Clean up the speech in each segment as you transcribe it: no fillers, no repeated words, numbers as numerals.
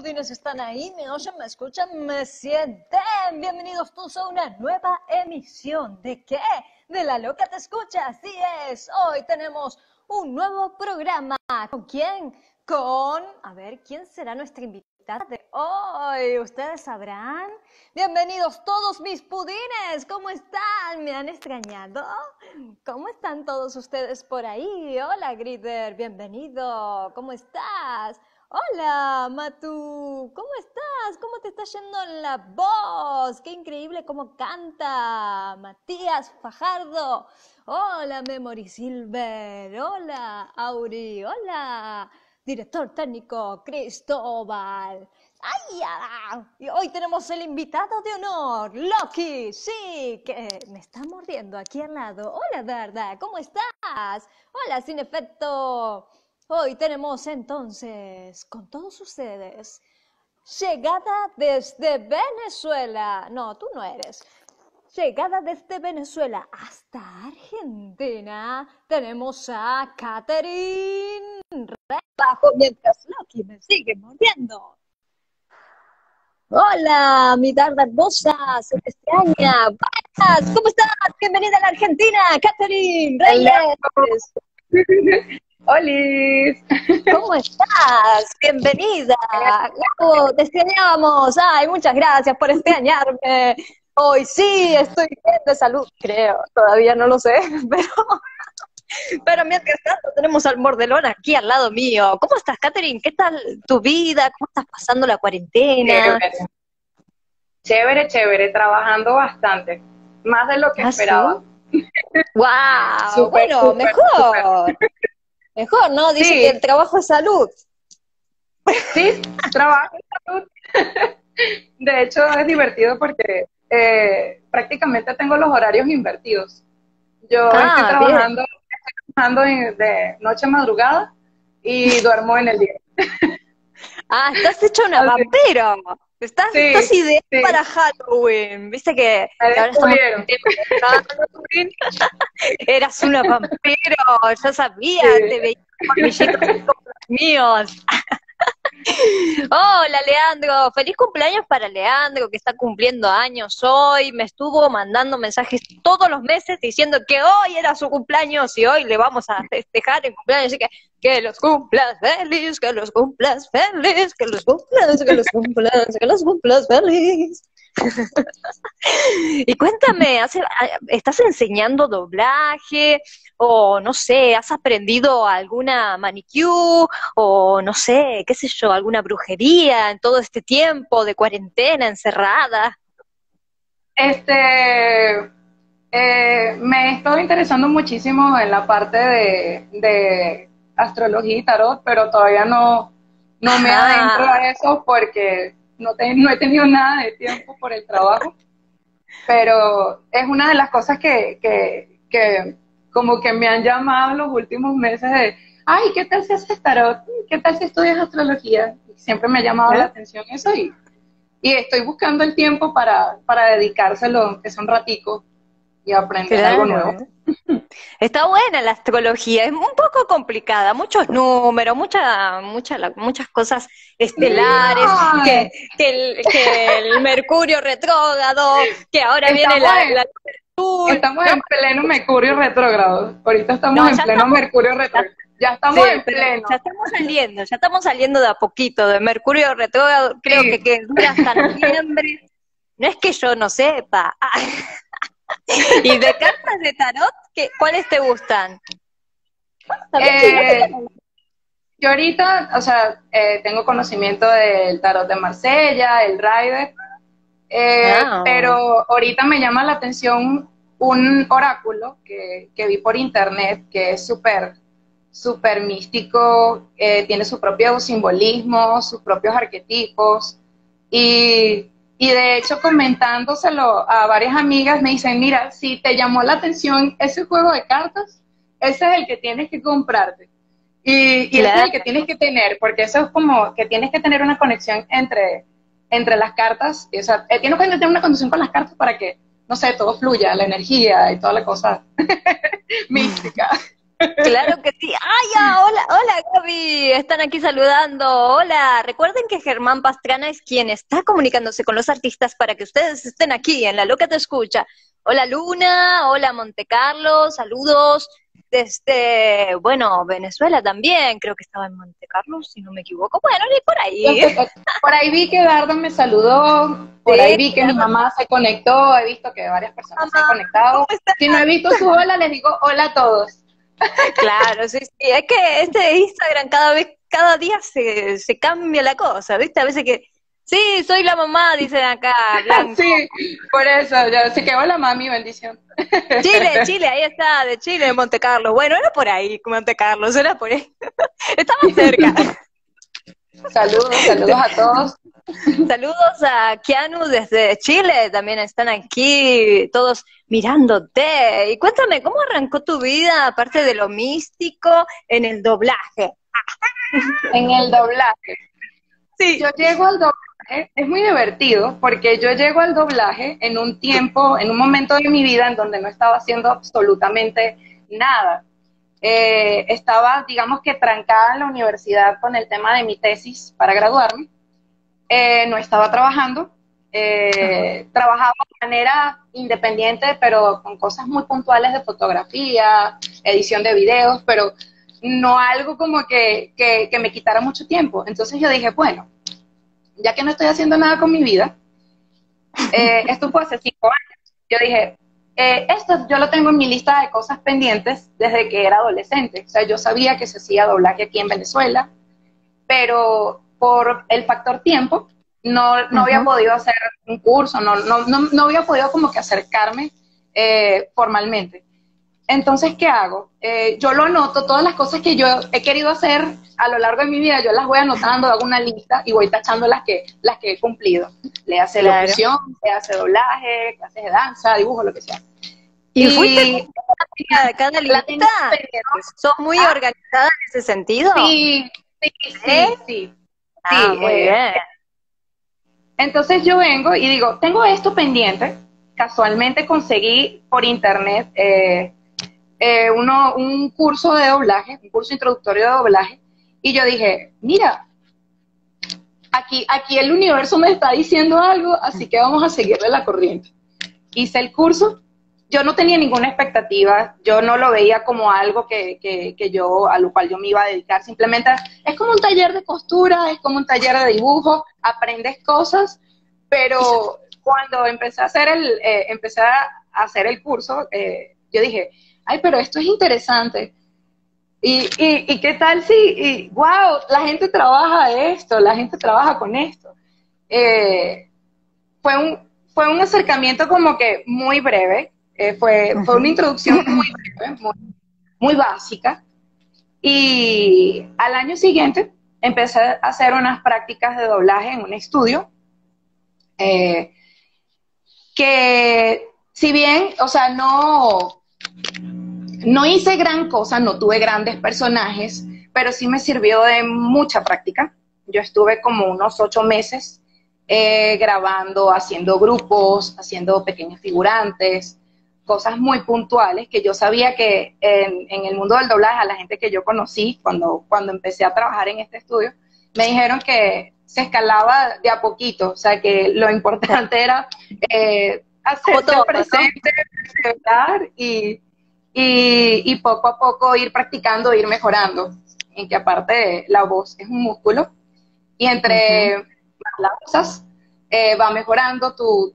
budines están ahí, me oyen, me escuchan, me sienten. Bienvenidos todos a una nueva emisión. ¿De qué? De La Loca Te Escucha, así es. Hoy tenemos un nuevo programa. ¿Con quién? A ver, ¿quién será nuestra invitada de hoy? ¿Ustedes sabrán? Bienvenidos todos mis pudines. ¿Cómo están? ¿Me han extrañado? ¿Cómo están todos ustedes por ahí? Hola, Grider, bienvenido. ¿Cómo estás? Hola, Matu. ¿Cómo estás? ¿Cómo te está yendo la voz? Qué increíble cómo canta. Matías Fajardo. Hola, Memory Silver. Hola, Auri. Hola, director técnico Cristóbal. ¡Ay, ya! Y hoy tenemos el invitado de honor, Loki, sí, que me está mordiendo aquí al lado. Hola, Darda, ¿cómo estás? Hola, Sin Efecto. Hoy tenemos entonces, con todos ustedes, llegada desde Venezuela. No, tú no eres. Llegada desde Venezuela hasta Argentina, tenemos a Catherine Rebajo mientras Loki me sigue mordiendo. Hola, mi Darda hermosa, se te extraña. Buenas, ¿cómo estás? Bienvenida a la Argentina, Catherine Reyes. ¡Holis! ¿Cómo estás? Bienvenida. Te extrañábamos. Ay, muchas gracias por extrañarme. Hoy sí, estoy bien de salud, creo. Todavía no lo sé, pero mientras tanto tenemos al Mordelón aquí al lado mío. ¿Cómo estás, Catherine? ¿Qué tal tu vida? ¿Cómo estás pasando la cuarentena? Chévere, chévere, trabajando bastante. Más de lo que esperaba. ¿Sí? ¡Wow! Súper, Bueno, súper, mejor. súper. Mejor, ¿no? Dice Sí. que el trabajo es salud. Sí, trabajo en salud. De hecho, es divertido porque prácticamente tengo los horarios invertidos. Yo estoy Bien. trabajando de noche a madrugada y duermo en el día. Ah, estás hecho una Así. vampiro. Estás Sí, ideal sí. para Halloween. Viste que Me ahora estamos descubrieron. en Halloween. Eras una vampiro, yo sabía, Sí. te veía con colmillitos como los míos. Hola, Leandro. Feliz cumpleaños para Leandro, que está cumpliendo años hoy. Me estuvo mandando mensajes todos los meses diciendo que hoy era su cumpleaños y hoy le vamos a festejar el cumpleaños. Así que los cumplas feliz, que los cumplas feliz, que los cumplas, que los cumplas, que los cumplas feliz. Y cuéntame, ¿estás enseñando doblaje? O no sé, ¿has aprendido alguna manicure? O no sé, qué sé yo, alguna brujería en todo este tiempo de cuarentena, encerrada. Me estoy interesando muchísimo en la parte de astrología y tarot, pero todavía no me adentro a eso porque no he tenido nada de tiempo por el trabajo, pero es una de las cosas que como que me han llamado los últimos meses de, ay, ¿qué tal si haces tarot? ¿Qué tal si estudias astrología? Y siempre me ha llamado la atención eso y estoy buscando el tiempo para dedicárselo, aunque sea un ratico, y aprender algo nuevo. Está buena la astrología, es un poco complicada, muchos números, muchas cosas estelares, que el Mercurio retrógrado, que ahora viene la Estamos en pleno Mercurio retrógrado. Ahorita estamos en pleno Mercurio retrógrado. Ya estamos en pleno. Ya estamos saliendo de a poquito de Mercurio retrógrado, creo que dura hasta noviembre. No es que yo no sepa. ¿Y de cartas de tarot, cuáles te gustan? Yo ahorita, o sea, tengo conocimiento del tarot de Marsella, el Rider, pero ahorita me llama la atención un oráculo que vi por internet, que es súper místico, tiene su propio simbolismo, sus propios arquetipos, y de hecho comentándoselo a varias amigas me dicen, mira, si te llamó la atención ese juego de cartas, ese es el que tienes que comprarte. Y ese es el que tienes que tener, porque eso es como que tienes que tener una conexión entre las cartas, o sea, tienes que tener una conexión con las cartas para que, no sé, todo fluya, la energía y toda la cosa mística. Claro que sí. ¡Ay, ya! Hola, hola Gaby, están aquí saludando. Hola, recuerden que Germán Pastrana es quien está comunicándose con los artistas para que ustedes estén aquí en La Loca Te Escucha. Hola Luna, hola Monte Carlo, saludos desde, bueno, Venezuela también, creo que estaba en Monte Carlo, si no me equivoco. Bueno, y por ahí. Por ahí vi que Dardo me saludó, por ahí Sí, vi que mi claro, mamá se conectó, he visto que varias personas se han mamá, ¿cómo conectado. estás? Si no he visto su hola, les digo hola a todos. Claro, sí, sí, es que este Instagram cada vez, cada día se cambia la cosa, ¿viste? A veces que, sí, soy la mamá, dicen acá, Blanco. Sí, por eso, yo así que hola mami, bendición. Chile, Chile, ahí está, de Chile, de Monte Carlo. Bueno, era por ahí, Monte Carlos, era por ahí. Estaba cerca. Saludos, saludos a todos. Saludos a Keanu desde Chile, también están aquí todos mirándote. Y cuéntame, ¿cómo arrancó tu vida, aparte de lo místico, en el doblaje? En el doblaje. Sí. Yo llego al doblaje, es muy divertido porque yo llego al doblaje en un tiempo, en un momento de mi vida en donde no estaba haciendo absolutamente nada. Estaba, digamos que trancada en la universidad con el tema de mi tesis para graduarme. No estaba trabajando, trabajaba de manera independiente, pero con cosas muy puntuales de fotografía, edición de videos, pero no algo como que me quitara mucho tiempo. Entonces yo dije, bueno, ya que no estoy haciendo nada con mi vida, esto fue hace 5 años, yo dije, esto yo lo tengo en mi lista de cosas pendientes desde que era adolescente. O sea, yo sabía que se hacía doblaje aquí en Venezuela, pero por el factor tiempo no había podido hacer un curso, no había podido como que acercarme formalmente. Entonces, ¿qué hago? Yo lo anoto, todas las cosas que yo he querido hacer a lo largo de mi vida, yo las voy anotando, hago una lista y voy tachando las que he cumplido. Le hace Claro. locución, le hace doblaje, clases de danza, dibujo, lo que sea. ¿Y fuiste cada la lista? tengo pendiente. ¿Sos muy ¿Ah? organizada en ese sentido? Sí, sí, ¿Eh? sí, sí. Ah, Sí, muy bien. entonces yo vengo y digo, tengo esto pendiente. Casualmente conseguí por internet un curso de doblaje, un curso introductorio de doblaje, y yo dije, mira, aquí el universo me está diciendo algo, así que vamos a seguirle la corriente. Hice el curso, yo no tenía ninguna expectativa, yo no lo veía como algo que yo, a lo cual yo me iba a dedicar, simplemente es como un taller de costura, es como un taller de dibujo, aprendes cosas, pero cuando empecé a hacer el curso, yo dije, ay, pero esto es interesante. ¿Y qué tal si, wow, la gente trabaja esto, la gente trabaja con esto? Eh, fue un acercamiento como que muy breve, fue una introducción muy breve, muy básica, y al año siguiente empecé a hacer unas prácticas de doblaje en un estudio, eh, que si bien, o sea, no hice gran cosa, no tuve grandes personajes, pero sí me sirvió de mucha práctica. Yo estuve como unos 8 meses grabando, haciendo grupos, haciendo pequeños figurantes, cosas muy puntuales que yo sabía que en el mundo del doblaje, a la gente que yo conocí cuando empecé a trabajar en este estudio, me dijeron que se escalaba de a poquito, o sea que lo importante era hacerse presente, perseverar y poco a poco ir practicando, ir mejorando, en que aparte la voz es un músculo y entre las cosas va mejorando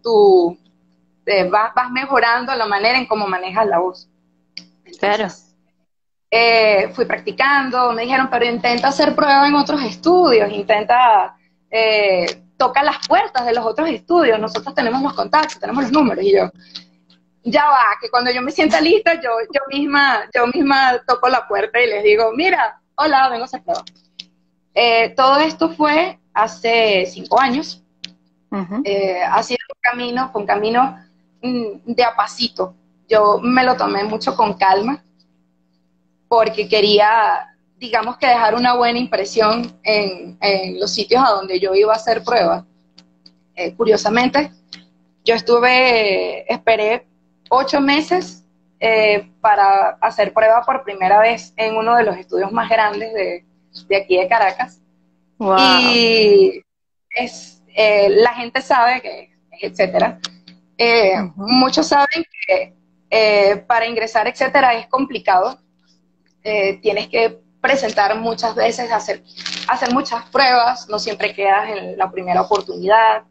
vas mejorando la manera en cómo manejas la voz. Entonces, Claro. Fui practicando, me dijeron, pero intenta hacer prueba en otros estudios, intenta, toca las puertas de los otros estudios, nosotros tenemos los contactos, tenemos los números, y yo, ya va, que cuando yo me sienta lista, yo misma toco la puerta y les digo, mira, hola, vengo a hacer prueba. Todo esto fue hace 5 años. Ha sido fue un camino de a pasito. Yo me lo tomé mucho con calma porque quería, digamos que dejar una buena impresión en los sitios a donde yo iba a hacer pruebas. Curiosamente, yo esperé 8 meses para hacer prueba por primera vez en uno de los estudios más grandes de aquí de Caracas. Wow. Y la gente sabe que, etcétera. Muchos saben que para ingresar, etcétera, es complicado. Tienes que presentar muchas veces, hacer muchas pruebas, no siempre quedas en la primera oportunidad.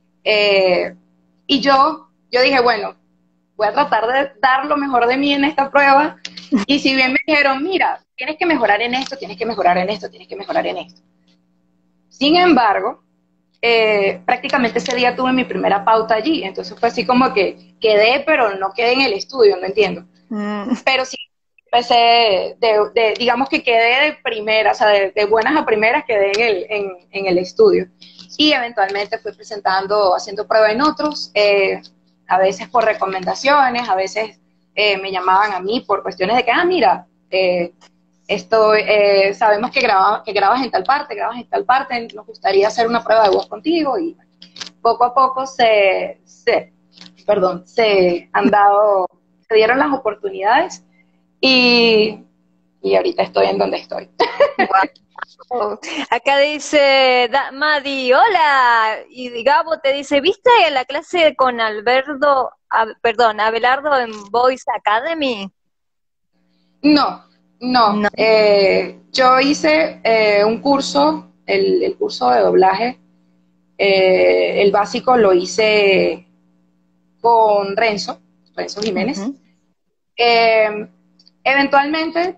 Y yo dije, bueno, voy a tratar de dar lo mejor de mí en esta prueba. Y si bien me dijeron, mira, tienes que mejorar en esto, tienes que mejorar en esto, tienes que mejorar en esto. Sin embargo, prácticamente ese día tuve mi primera pauta allí, entonces fue así como que quedé, pero no quedé en el estudio, no entiendo. Pero sí empecé, digamos que quedé de primera, o sea, de buenas a primeras quedé en el estudio. Y eventualmente fui presentando, haciendo prueba en otros, a veces por recomendaciones, a veces me llamaban a mí por cuestiones de que, mira, sabemos que grabas en tal parte, nos gustaría hacer una prueba de voz contigo, y poco a poco se dieron las oportunidades y ahorita estoy en donde estoy. Wow. Acá dice Madi, hola, y Gabo te dice, ¿viste la clase con Abelardo en Voice Academy? No. Yo hice un curso, el curso de doblaje, el básico lo hice con Renzo Jiménez. Eventualmente,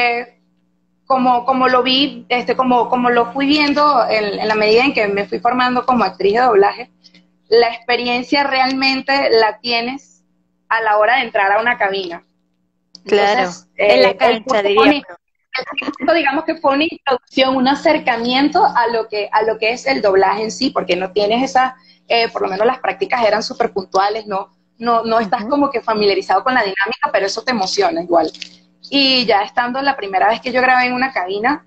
como lo vi, como lo fui viendo en la medida en que me fui formando como actriz de doblaje, la experiencia realmente la tienes a la hora de entrar a una cabina. Claro, entonces, en la cancha, diríamos. Digamos que fue una introducción, un acercamiento a lo que es el doblaje en sí, porque no tienes esa, por lo menos las prácticas eran súper puntuales, no estás como que familiarizado con la dinámica, pero eso te emociona igual. Y ya estando la primera vez que yo grabé en una cabina,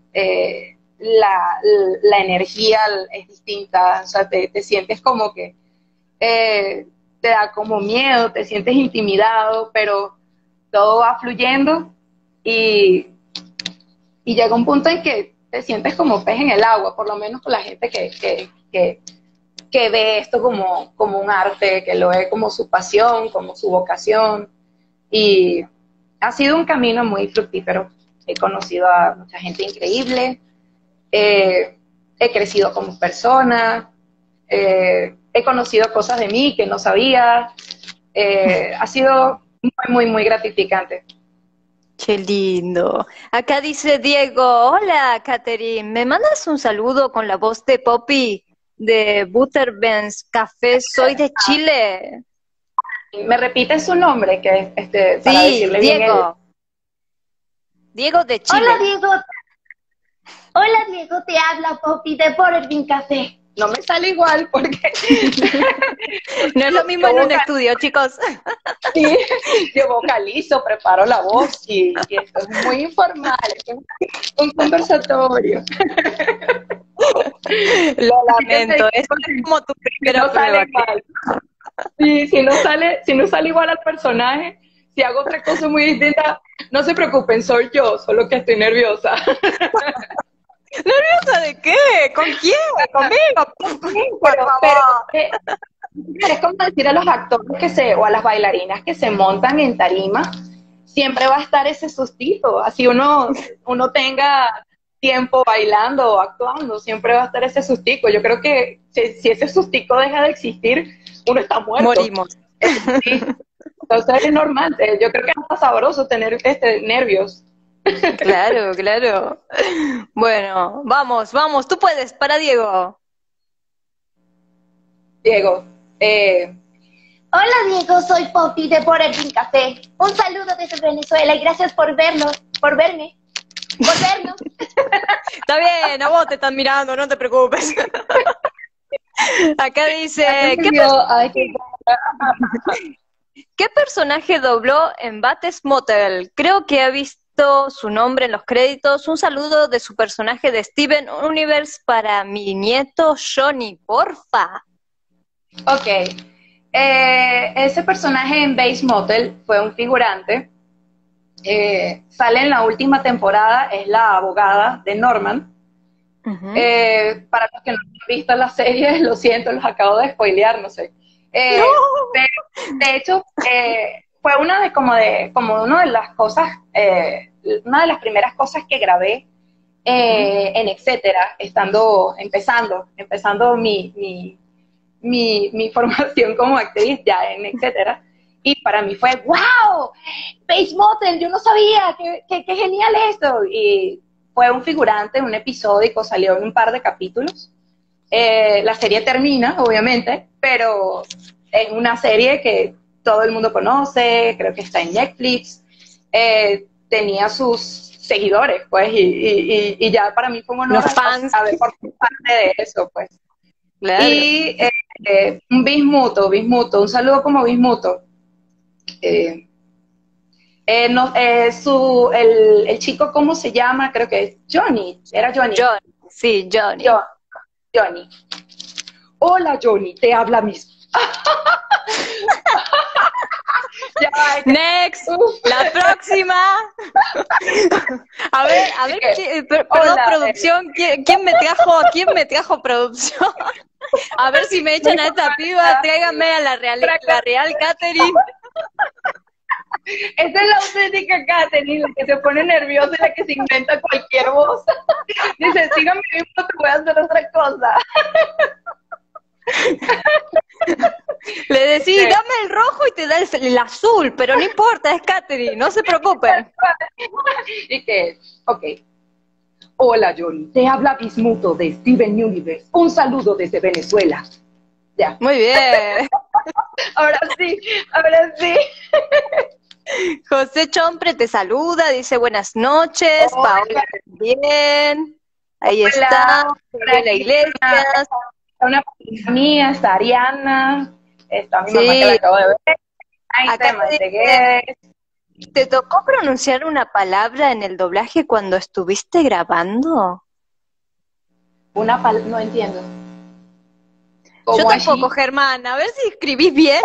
la energía es distinta, o sea, te sientes como que te da como miedo, te sientes intimidado, pero todo va fluyendo y llega un punto en que te sientes como pez en el agua, por lo menos con la gente que ve esto como un arte, que lo ve como su pasión, como su vocación, y ha sido un camino muy fructífero. He conocido a mucha gente increíble, he crecido como persona, he conocido cosas de mí que no sabía, ha sido muy, muy gratificante. Qué lindo. Acá dice Diego, hola Catherine, ¿me mandas un saludo con la voz de Poppy de Butterbeans Café? Soy de Chile. ¿Me repite su nombre? Para Sí, decirle bien Diego. Diego de Chile. Hola Diego, te habla Poppy de Butterbean Café. No me sale igual porque no es lo mismo en un estudio, chicos. Sí, yo vocalizo, preparo la voz y esto es muy informal, es un conversatorio. Lo lamento, es como tu primera prueba. Sí, si no sale igual al personaje, si hago otra cosa muy distinta, no se preocupen, soy yo, solo que estoy nerviosa. ¿Nerviosa de qué? ¿Con quién? ¿Conmigo? Pero es como decir a los actores o a las bailarinas que se montan en tarima, siempre va a estar ese sustito, así uno tenga tiempo bailando o actuando, siempre va a estar ese sustico. Yo creo que si ese sustico deja de existir, uno está muerto. Morimos. Sí. Entonces es normal, yo creo que es más sabroso tener nervios. Claro, claro. Bueno, vamos, tú puedes, para Diego. Diego, Hola Diego, soy Poppy de Butterbean Café. Un saludo desde Venezuela y gracias por verme. Está bien, a vos te están mirando, no te preocupes. Acá dice, ¿qué personaje dobló en Bates Motel? Creo que ha visto su nombre en los créditos. Un saludo de su personaje de Steven Universe para mi nieto Johnny, porfa. Ok. Ese personaje en Bates Motel fue un figurante sale en la última temporada, es la abogada de Norman. Para los que no han visto la serie, lo siento, los acabo de spoilear, no sé. De hecho, fue una de las cosas, una de las primeras cosas que grabé en Etcétera, empezando mi formación como actriz ya en Etcétera. Y para mí fue, wow, Bates Motel, yo no sabía, qué genial esto. Y fue un figurante, un episódico, salió en un par de capítulos. La serie termina, obviamente, pero es una serie que todo el mundo conoce, creo que está en Netflix, tenía sus seguidores, pues, y ya para mí fue un honor haber formado parte de eso, pues. Claro. Y un Bismuto, un saludo como Bismuto. El chico, ¿cómo se llama? Creo que es Johnny. Era Johnny. Sí, Johnny. Johnny. Hola, Johnny, te habla mis. Next, la próxima. A ver, perdón, producción, ¿quién me trajo producción? A ver si me echan a esta piba, tráiganme a la real Catherine. Esa es la auténtica Catherine, la que se pone nerviosa y la que se inventa cualquier voz. Dice, síganme mismo, te voy a hacer otra cosa. Le decís, dame el rojo y te da el azul, pero no importa, es Catherine, no se preocupen. Y que, ok. Hola, Johnny, te habla Bismuto de Steven Universe. Un saludo desde Venezuela. Ya. Muy bien. Ahora sí. José Chompre te saluda, dice buenas noches. Hola. Paola también. Ahí está. Gabriela Iglesias. Una pareja mía, está Ariana. Está mi mamá que la acabo de ver. Acá ¿te tocó pronunciar una palabra en el doblaje cuando estuviste grabando? No entiendo. Yo tampoco, Germán. A ver si escribís bien.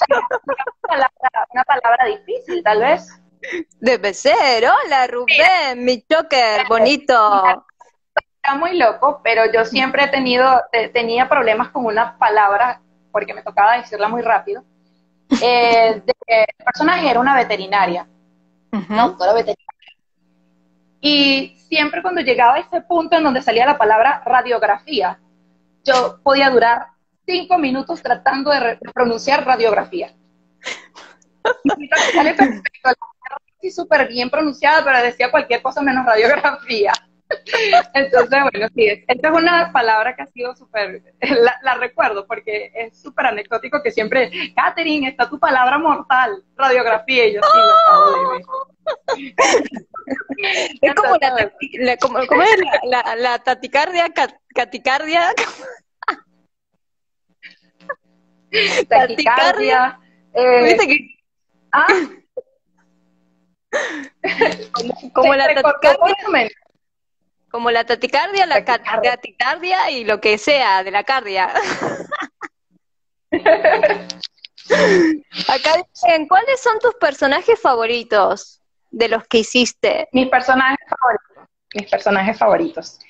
Una palabra difícil, tal vez. Debe ser. Hola, Rubén, mi choker, bonito. Está muy loco, pero yo siempre tenía problemas con una palabra, porque me tocaba decirla muy rápido. El personaje era una veterinaria, una doctora veterinaria. Y siempre cuando llegaba a ese punto en donde salía la palabra radiografía, yo podía durar 5 minutos tratando de pronunciar radiografía. Sale perfecto, sí, súper bien pronunciada, pero decía cualquier cosa menos radiografía. Entonces, bueno, sí, esta es una palabra que ha sido súper, la recuerdo porque es súper anecdótico que siempre, Catherine, está tu palabra mortal, radiografía, y yo sí, lo acabo de ver. Es como ¿cómo es la taticardia, caticardia? Taquicardia. ¿Viste que? Como la taticardia. Como la taticardia, la caticardia y lo que sea de la cardia. Acá dicen, ¿cuáles son tus personajes favoritos de los que hiciste? Mis personajes favoritos.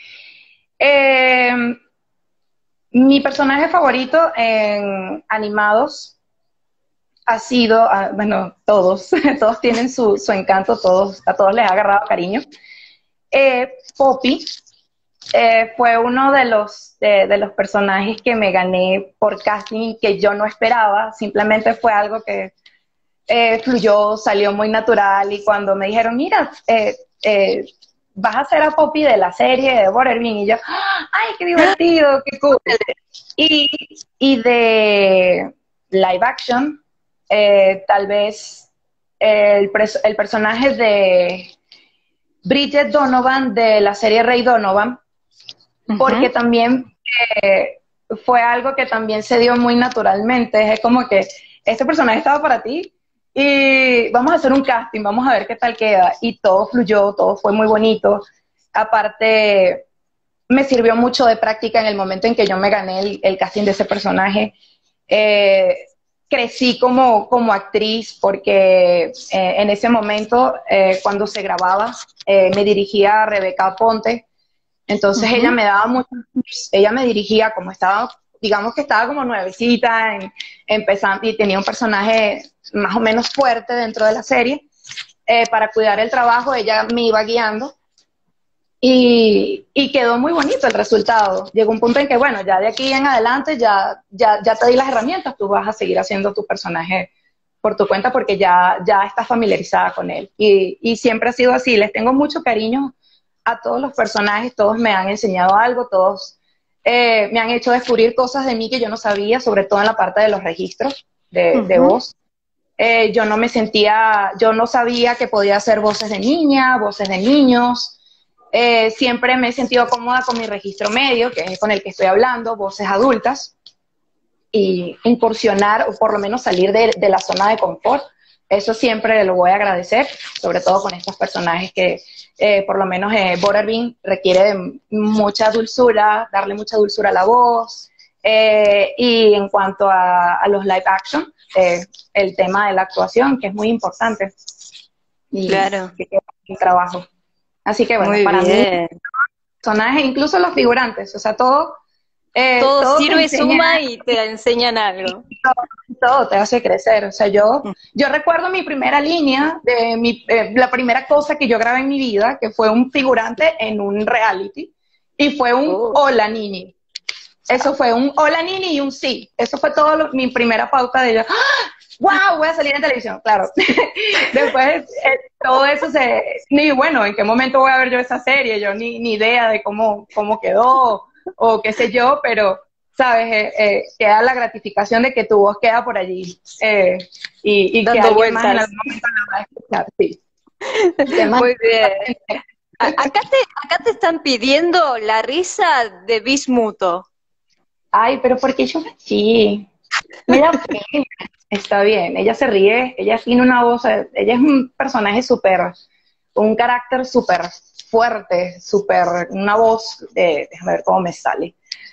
Mi personaje favorito en animados ha sido, bueno, todos tienen su encanto, a todos les ha agarrado cariño. Poppy fue uno de los personajes que me gané por casting que yo no esperaba, simplemente fue algo que fluyó, salió muy natural, y cuando me dijeron, mira, vas a hacer a Poppy de la serie de Butterbean, y yo, ¡ay, qué divertido, qué cool! Y de live action, tal vez el personaje de Bridget Donovan de la serie Ray Donovan, porque también fue algo que también se dio muy naturalmente. Es como que este personaje estaba para ti y vamos a hacer un casting, vamos a ver qué tal queda, y todo fluyó, todo fue muy bonito. Aparte, me sirvió mucho de práctica en el momento en que yo me gané el casting de ese personaje. crecí como actriz porque en ese momento, cuando se grababa, me dirigía a Rebeca Ponte. Entonces ella me daba muchos tips, ella me dirigía como estaba, digamos que estaba como nuevecita, empezando, y tenía un personaje más o menos fuerte dentro de la serie. Para cuidar el trabajo, ella me iba guiando y quedó muy bonito el resultado. Llegó un punto en que, bueno, ya de aquí en adelante ya te di las herramientas, tú vas a seguir haciendo tu personaje por tu cuenta porque ya estás familiarizada con él. Y siempre ha sido así, les tengo mucho cariño a todos los personajes, todos me han enseñado algo, todos me han hecho descubrir cosas de mí que yo no sabía, sobre todo en la parte de los registros de voz. Yo no sabía que podía hacer voces de niña, voces de niños. Siempre me he sentido cómoda con mi registro medio, que es con el que estoy hablando, voces adultas, y incursionar o por lo menos salir de la zona de confort. Eso siempre lo voy a agradecer, sobre todo con estos personajes que por lo menos Butterbean requiere de mucha dulzura, darle mucha dulzura a la voz. Y en cuanto a los live action, el tema de la actuación, que es muy importante. Y claro. Que queda un trabajo. Así que bueno, muy para bien. mí, personajes, incluso los figurantes, o sea, todo sirve, suma y te enseñan algo. Todo te hace crecer. O sea, yo recuerdo mi primera línea, la primera cosa que yo grabé en mi vida, que fue un figurante en un reality, y fue un hola Nini. Eso fue un hola Nini y un sí. Eso fue mi primera pauta de yo. ¡Ah! ¡Wow! Voy a salir en televisión, claro. Después todo eso ni bueno, ¿en qué momento voy a ver yo esa serie? Yo ni idea de cómo quedó o qué sé yo, pero sabes, queda la gratificación de que tu voz queda por allí y que alguien más en algún momento la va a escuchar, sí. Muy bien. Acá te están pidiendo la risa de Bismuto. Ay, pero ¿por qué yo sí? Mira, está bien, ella se ríe, ella tiene una voz, ella es un personaje un carácter súper fuerte, una voz, déjame ver cómo me sale.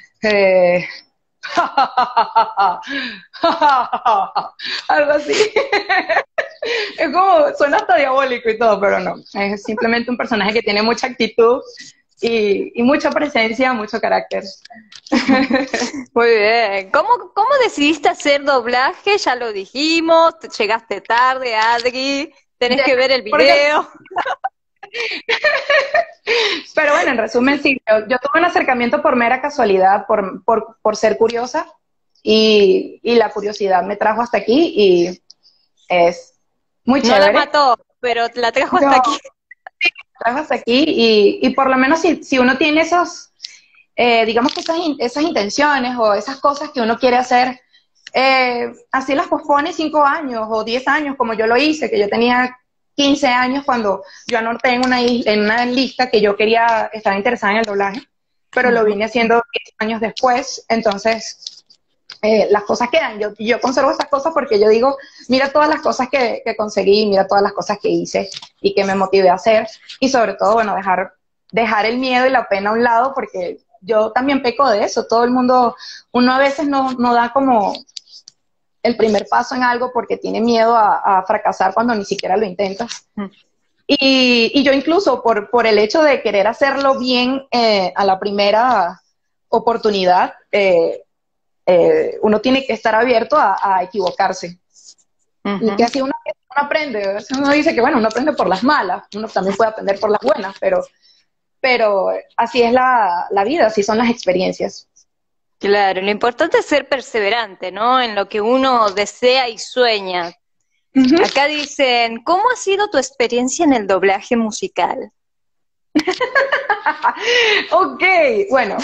Algo así. Es como, suena hasta diabólico y todo, pero no. Es simplemente un personaje que tiene mucha actitud y mucha presencia, mucho carácter. Muy bien. ¿Cómo decidiste hacer doblaje? Ya lo dijimos, llegaste tarde, Adri, tenés que ver el video. Pero bueno, en resumen, sí, yo tuve un acercamiento por mera casualidad, por ser curiosa, y la curiosidad me trajo hasta aquí, y es muy chévere. No la mató, pero la trajo hasta aquí. Trajo hasta aquí, y por lo menos si uno tiene esos, digamos que esas intenciones o esas cosas que uno quiere hacer, así las pospone 5 años o 10 años, como yo lo hice, que yo tenía 15 años cuando yo anoté en una lista que yo estaba interesada en el doblaje, pero lo vine haciendo 10 años después. Entonces las cosas quedan. Yo conservo esas cosas porque yo digo, mira todas las cosas que conseguí, mira todas las cosas que hice y que me motivé a hacer, y sobre todo, bueno, dejar el miedo y la pena a un lado, porque yo también peco de eso. Todo el mundo, uno a veces no da como el primer paso en algo porque tiene miedo a fracasar cuando ni siquiera lo intentas. Y yo incluso por el hecho de querer hacerlo bien a la primera oportunidad, uno tiene que estar abierto a equivocarse. Y que así uno aprende. Uno dice que bueno, uno aprende por las malas, uno también puede aprender por las buenas, pero así es la vida, así son las experiencias. Claro, lo importante es ser perseverante, ¿no? En lo que uno desea y sueña. Acá dicen, ¿cómo ha sido tu experiencia en el doblaje musical? Ok, bueno,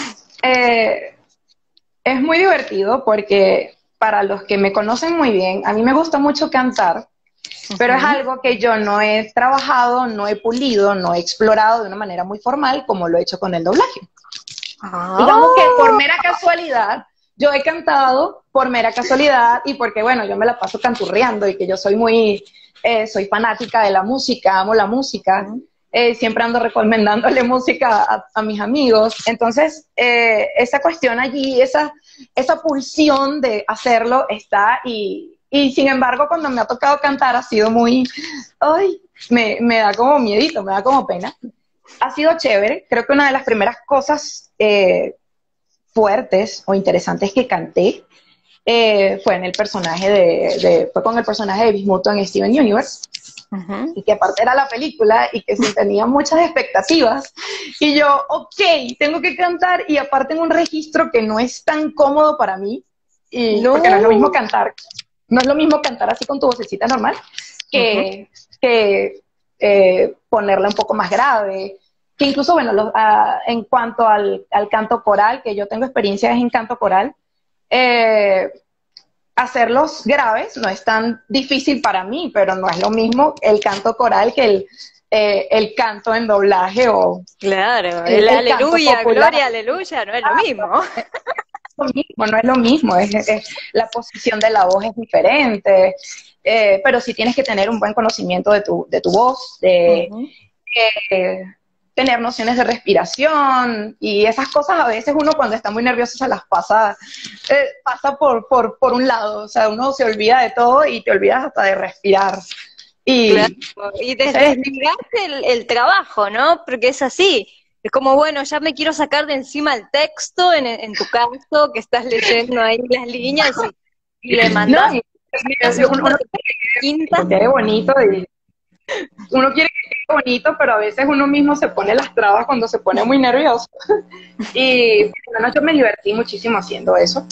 es muy divertido porque para los que me conocen muy bien, a mí me gusta mucho cantar, pero es algo que yo no he trabajado, no he pulido, no he explorado de una manera muy formal como lo he hecho con el doblaje. Digamos que por mera casualidad, yo he cantado por mera casualidad y porque, bueno, yo me la paso canturreando y que yo soy soy fanática de la música, amo la música, siempre ando recomendándole música a mis amigos. Entonces, esa cuestión allí, esa pulsión de hacerlo está, y Y sin embargo, cuando me ha tocado cantar ha sido muy, ay, me da como miedito, me da como pena. Ha sido chévere, creo que una de las primeras cosas fuertes o interesantes que canté fue en el personaje fue con el personaje de Bismuto en Steven Universe. Y que aparte era la película y que sí tenía muchas expectativas y yo, ok, tengo que cantar y aparte en un registro que no es tan cómodo para mí y porque no es lo mismo cantar, no es lo mismo cantar así con tu vocecita normal que ponerla un poco más grave, que incluso bueno, en cuanto al canto coral, que yo tengo experiencias en canto coral, hacerlos graves no es tan difícil para mí, pero no es lo mismo el canto coral que el canto en doblaje o claro, el aleluya, gloria, aleluya, no es lo mismo. No es lo mismo, la posición de la voz es diferente, pero sí tienes que tener un buen conocimiento de tu voz, tener nociones de respiración y esas cosas a veces uno cuando está muy nervioso se las pasa por un lado, o sea, uno se olvida de todo y te olvidas hasta de respirar. Y, claro, y desligarte el trabajo, ¿no? Porque es así, es como, bueno, ya me quiero sacar de encima el texto, en tu caso, que estás leyendo ahí las líneas y le mandas uno quinta. quede bonito y uno quiere que quede bonito, pero a veces uno mismo se pone las trabas cuando se pone muy nervioso. Y bueno, yo me divertí muchísimo haciendo eso.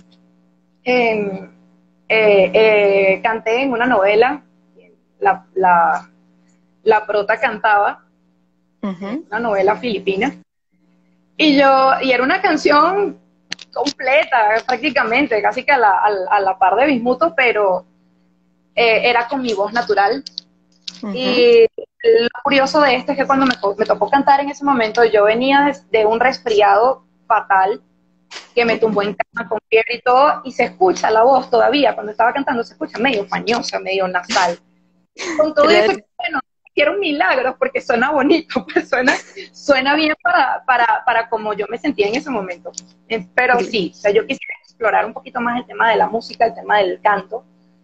Canté en una novela, la prota cantaba, una novela filipina, y era una canción completa, prácticamente, casi que a la par de Bismuto, pero era con mi voz natural. Y lo curioso de esto es que cuando me tocó cantar en ese momento, yo venía de un resfriado fatal, que me tumbó en cama con fiebre y todo, y se escucha la voz todavía, cuando estaba cantando se escucha medio fañosa, medio nasal. Con todo eso, bueno, quiero milagros porque suena bonito, pues suena bien para como yo me sentía en ese momento. Pero sí, o sea, yo quisiera explorar un poquito más el tema de la música, el tema del canto.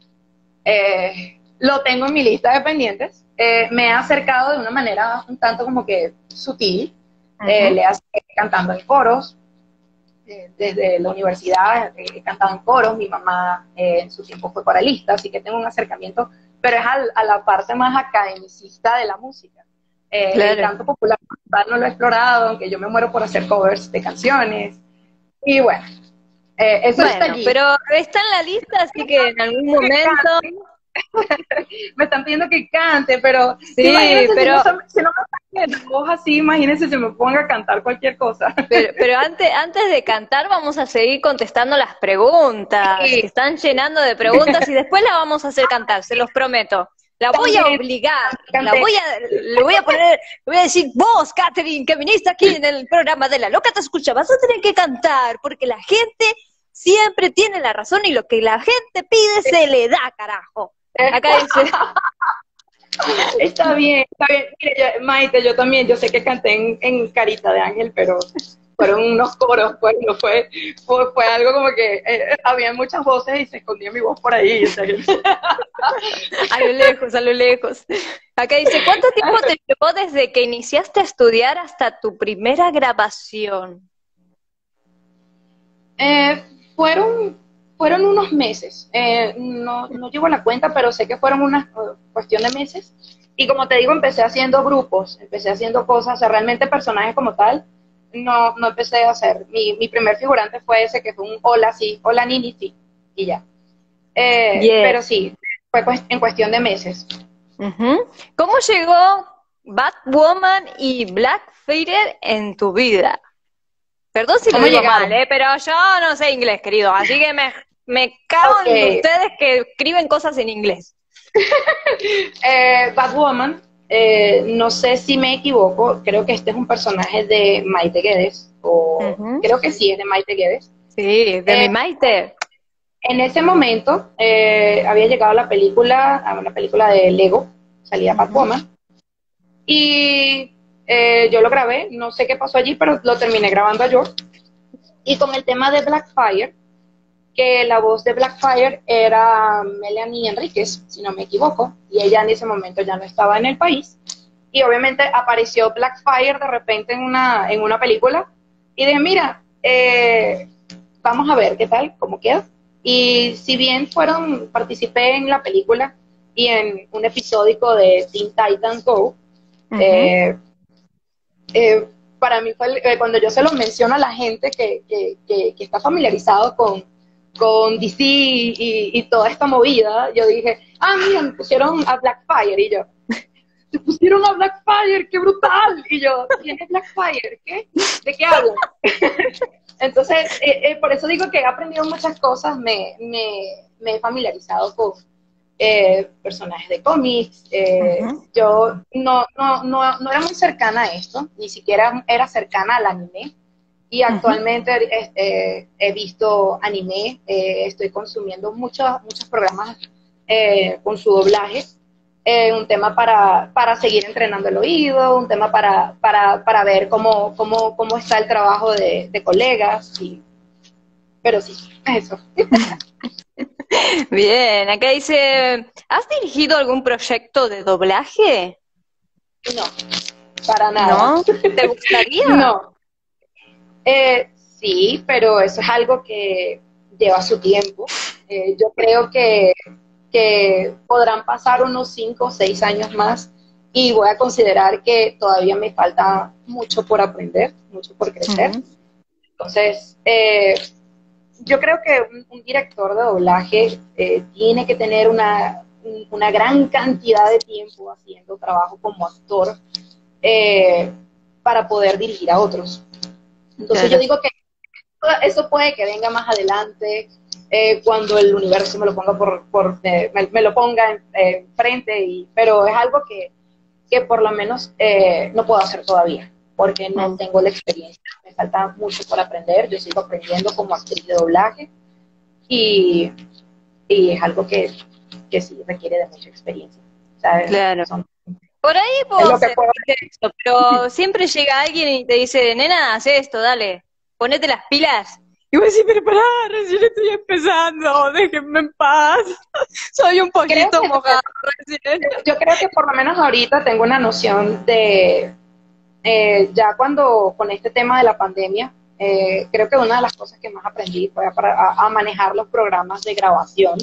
Lo tengo en mi lista de pendientes. Me he acercado de una manera un tanto como que sutil. Le he cantando en coros. Desde la universidad he cantado en coros. Mi mamá en su tiempo fue coralista, así que tengo un acercamiento, pero es a la parte más academicista de la música. El canto popular no lo he explorado, aunque yo me muero por hacer covers de canciones. Y bueno, eso está allí. Pero está en la lista, así que en algún momento... Me están pidiendo que cante, pero sí, pero si no me sale la voz así, imagínense si me ponga a cantar cualquier cosa. Pero antes de cantar vamos a seguir contestando las preguntas, que están llenando de preguntas y después la vamos a hacer cantar, se los prometo. La voy a obligar, le voy a decir, vos, Catherine, que viniste aquí en el programa de La Loca Te Escucha, vas a tener que cantar, porque la gente siempre tiene la razón y lo que la gente pide se le da, carajo. Acá dice... Está bien. Mire, Maite, yo también, yo sé que canté en Carita de Ángel, pero fueron unos coros, pues no fue algo como que había muchas voces y se escondía mi voz por ahí. O sea, a lo lejos. Acá dice, ¿cuánto tiempo te llevó desde que iniciaste a estudiar hasta tu primera grabación? Fueron unos meses, no llevo la cuenta, pero sé que fueron una cuestión de meses. Y como te digo, empecé haciendo grupos, empecé haciendo cosas, o sea, realmente personajes como tal, no empecé a hacer. Mi primer figurante fue ese, que fue un hola, sí, hola Nini, sí, y ya. Pero sí, fue en cuestión de meses. ¿Cómo llegó Batwoman y Black Fairy en tu vida? Perdón si lo digo mal, pero yo no sé inglés, querido, así que me cago en ustedes que escriben cosas en inglés. Batwoman, no sé si me equivoco, creo que este es un personaje de Maite Guedes, creo que sí, es de Maite Guedes. Sí, de mi Maite. En ese momento había llegado una película de Lego, salía Batwoman, y yo lo grabé, no sé qué pasó allí, pero lo terminé grabando yo. Y con el tema de Blackfire, que la voz de Blackfire era Melanie Enríquez, si no me equivoco, y ella en ese momento ya no estaba en el país, y obviamente apareció Blackfire de repente en una película, y dije, mira, vamos a ver qué tal, cómo queda. Y si bien participé en la película y en un episódico de Teen Titans Go, eh, para mí fue cuando yo se lo menciono a la gente que está familiarizado con DC y toda esta movida, yo dije, mira, me pusieron a Blackfire, y yo, te pusieron a Blackfire, qué brutal, y yo, ¿quién es Blackfire? ¿Qué? ¿De qué hablan? Entonces, por eso digo que he aprendido muchas cosas, me he familiarizado con personajes de cómics, yo no era muy cercana a esto, ni siquiera era cercana al anime, y actualmente he visto anime, estoy consumiendo muchos programas con su doblaje, un tema para seguir entrenando el oído, un tema para ver cómo está el trabajo de colegas, pero sí, eso. Bien, acá dice, ¿has dirigido algún proyecto de doblaje? No, para nada. ¿No? ¿Te gustaría? No. Sí, pero eso es algo que lleva su tiempo. Yo creo que podrán pasar unos 5 o 6 años más y voy a considerar que todavía me falta mucho por aprender, mucho por crecer. Entonces, yo creo que un director de doblaje tiene que tener una gran cantidad de tiempo haciendo trabajo como actor para poder dirigir a otros. Entonces yo digo que eso puede que venga más adelante, cuando el universo me lo ponga me lo ponga enfrente, pero es algo que por lo menos no puedo hacer todavía, porque no tengo la experiencia, me falta mucho por aprender, yo sigo aprendiendo como actriz de doblaje, y es algo que sí requiere de mucha experiencia, ¿sabes? Claro. Por ahí puedo hacer eso, pero siempre llega alguien y te dice, nena, haz esto, dale, ponete las pilas. Y vos decís, pero pará, recién estoy empezando, déjenme en paz, soy un poquito mojado recién. Yo creo que por lo menos ahorita tengo una noción de, ya con este tema de la pandemia, creo que una de las cosas que más aprendí fue a manejar los programas de grabación,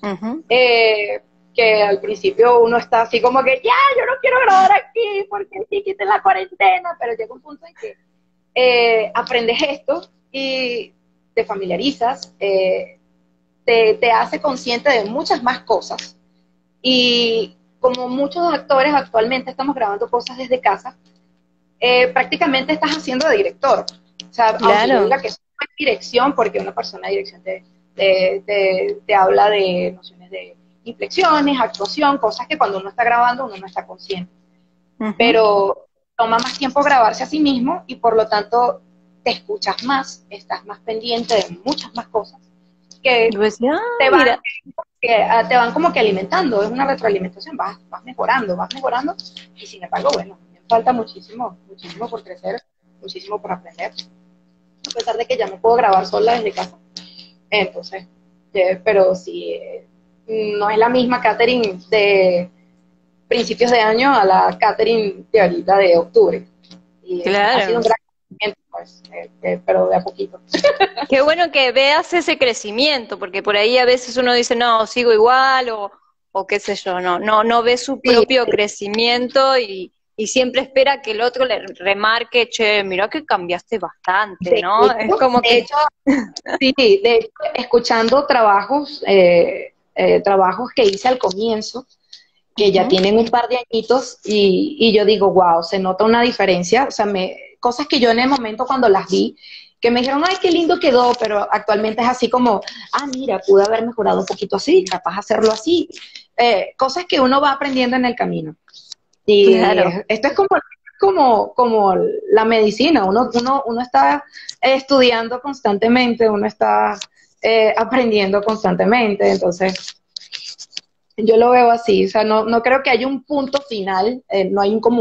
que al principio uno está así como que, ya, yo no quiero grabar aquí porque sí, quiten la cuarentena, pero llega un punto en que aprendes esto y te familiarizas, te hace consciente de muchas más cosas, y como muchos actores actualmente estamos grabando cosas desde casa, prácticamente estás haciendo de director. O sea, aunque yo diga que es una dirección, porque una persona de dirección te habla de nociones de inflexiones, actuación, cosas que cuando uno está grabando uno no está consciente. Pero toma más tiempo grabarse a sí mismo y por lo tanto te escuchas más, estás más pendiente de muchas más cosas que te van como que alimentando, es una retroalimentación, vas mejorando, y sin embargo, bueno, me falta muchísimo por crecer, muchísimo por aprender, a pesar de que ya me puedo grabar sola desde casa. Entonces, pero sí, no es la misma Catherine de principios de año a la Catherine de ahorita de octubre. Y ha sido un gran crecimiento, pues, pero de a poquito. Qué bueno que veas ese crecimiento, porque por ahí a veces uno dice, no, sigo igual, o qué sé yo, no ve su propio crecimiento y siempre espera que el otro le remarque, che, mirá que cambiaste bastante, ¿no? Es como que... de hecho, escuchando trabajos que hice al comienzo, que ya tienen un par de añitos, y yo digo, wow, se nota una diferencia, o sea, cosas que yo en el momento cuando las vi, que me dijeron, ay, qué lindo quedó, pero actualmente es así como, mira, pude haber mejorado un poquito así, capaz hacerlo así, cosas que uno va aprendiendo en el camino. Y esto es como la medicina, uno está estudiando constantemente, uno está aprendiendo constantemente, entonces yo lo veo así, o sea, no creo que haya un punto final, no hay como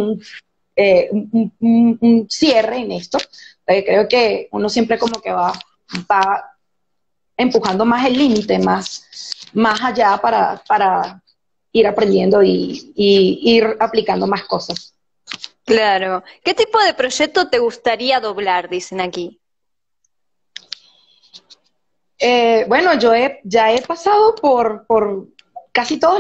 un cierre en esto, creo que uno siempre como que va empujando más el límite, más allá para ir aprendiendo y ir aplicando más cosas. Claro. ¿Qué tipo de proyecto te gustaría doblar, dicen aquí? Bueno, ya he pasado por casi todos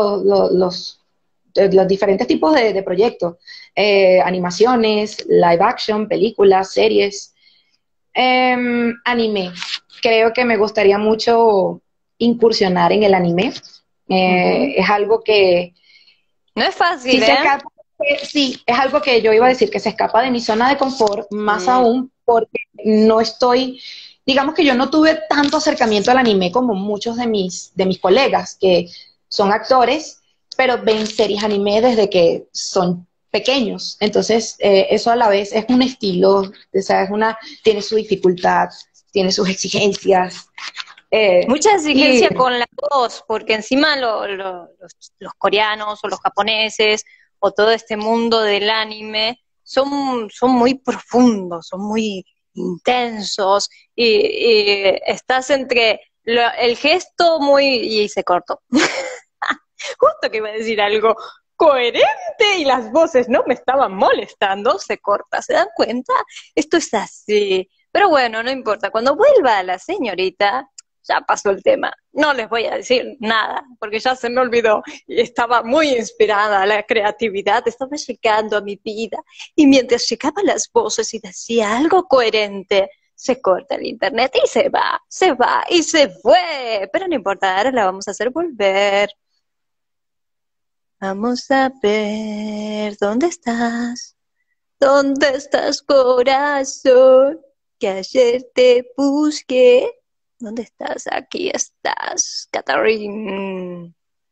los diferentes tipos de proyectos. Animaciones, live action, películas, series. Anime. Creo que me gustaría mucho incursionar en el anime. Es algo que No es fácil, sí, sí, es algo que yo iba a decir que se escapa de mi zona de confort, más aún porque no estoy, digamos que yo no tuve tanto acercamiento al anime como muchos de mis colegas que son actores, pero ven series anime desde que son pequeños. Entonces, eso a la vez es un estilo, o sea, tiene su dificultad, tiene sus exigencias. Mucha exigencia con la voz, porque encima los coreanos o los japoneses o todo este mundo del anime son muy profundos, son muy intensos y estás entre el gesto y se cortó. Justo que iba a decir algo coherente y las voces no me estaban molestando, se corta, ¿se dan cuenta? Esto es así. Pero bueno, no importa, cuando vuelva la señorita, ya pasó el tema. No les voy a decir nada, porque ya se me olvidó. Y estaba muy inspirada, la creatividad estaba llegando a mi vida. Y mientras llegaban las voces y decía algo coherente, se corta el internet y se va y se fue. Pero no importa, ahora la vamos a hacer volver. Vamos a ver, ¿dónde estás? ¿Dónde estás, corazón? Que ayer te busqué. ¿Dónde estás? Aquí estás, Catherine.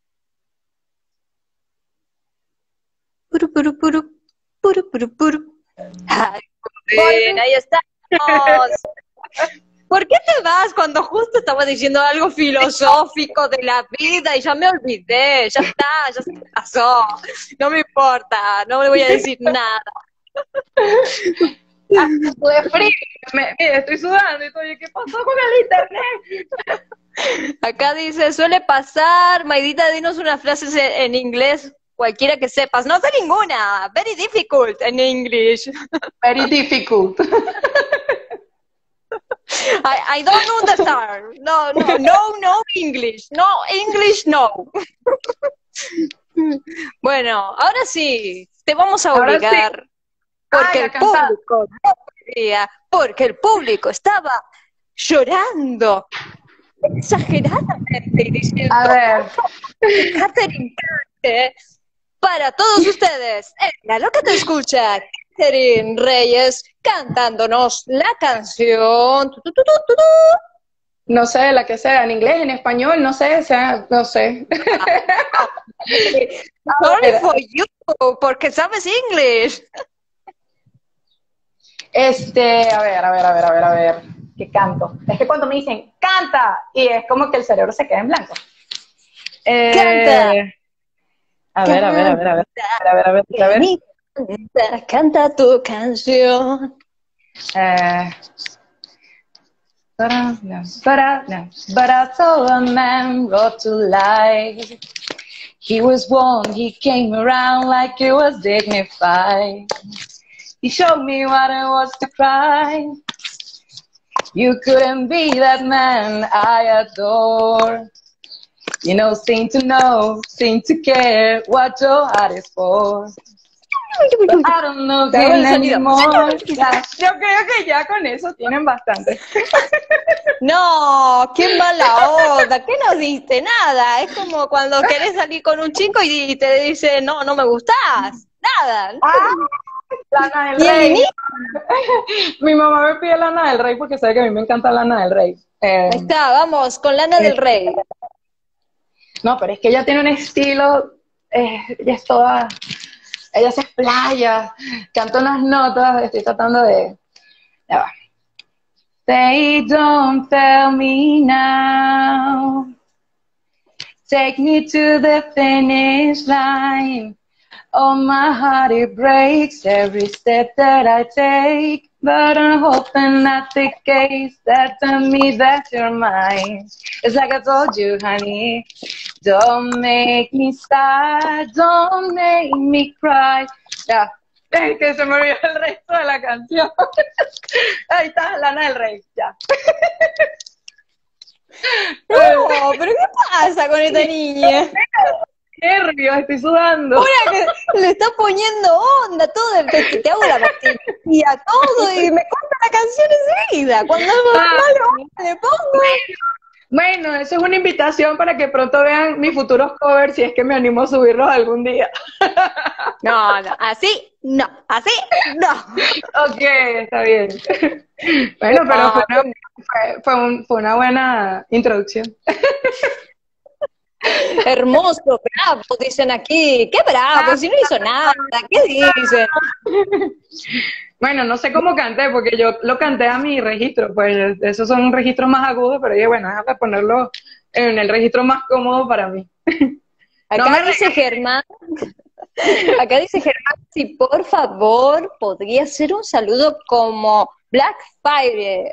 Puru, puru, puru, puru, puru, puru. Ay, bien, ahí estamos. ¿Por qué te vas cuando justo estaba diciendo algo filosófico de la vida y ya me olvidé? Ya está, ya se me pasó. No me importa, no le voy a decir nada. De frío, mira, estoy sudando y todo, ¿qué pasó con el internet? Acá dice, suele pasar, Maidita, dinos unas frases en inglés, cualquiera que sepas. No sé ninguna, very difficult en English. Very difficult. I don't understand. No English. No English, no. Bueno, ahora sí, te vamos a obligar. Porque el público no quería, porque el público estaba llorando exageradamente diciendo, a ver, Catherine cante para todos ustedes. La loca te escucha, Catherine Reyes cantándonos la canción. no sé, la que sea, en inglés, en español, no sé, no sé. Sorry for you, porque sabes English. A ver, ¿qué canto? Es que cuando me dicen, canta, y es como que el cerebro se queda en blanco. Canta. A ver. Canta tu canción. But I saw a man brought to life. He was warm, he came around like he was dignified. He showed me what it was to cry. You couldn't be that man I adore. You know, seem to care what your heart is for. But I don't know him anymore. Yo creo que ya con eso tienen bastante. No, qué mala onda, ¿qué nos diste? Nada, es como cuando querés salir con un chico y te dice, no me gustás, nada. Lana del Rey. Mi mamá me pide Lana del Rey porque sabe que a mí me encanta Lana del Rey. Ahí está, vamos, con Lana del Rey. No, pero es que ella tiene un estilo, ella es toda, ella se explaya, canta unas notas, estoy tratando de, ya va. They don't tell me now, take me to the finish line. Oh, my heart, it breaks every step that I take. but I'm hoping not the case. That tell me that you're mine. It's like I told you, honey. Don't make me sad, don't make me cry. Ya, es que se me olvidó el resto de la canción. Ahí está, Lana del Rey, ya. No, pero ¿qué pasa con esta niña? Nervios, estoy sudando. Una que le está poniendo onda, todo, te hago la pastilla, todo, y me corta la canción enseguida. Cuando algo malo, le pongo. Bueno, eso es una invitación para que pronto vean mis futuros covers si es que me animo a subirlos algún día. No, así no. Ok, está bien. Bueno, pero fue una buena introducción. Hermoso, bravo, dicen aquí. ¡Qué bravo! Si no hizo nada, ¿qué dicen? Bueno, no sé cómo canté, porque yo lo canté a mi registro, pues esos son registros más agudos, pero dije, bueno, déjame ponerlo en el registro más cómodo para mí. Acá dice Germán, si por favor podría hacer un saludo como Blackfire.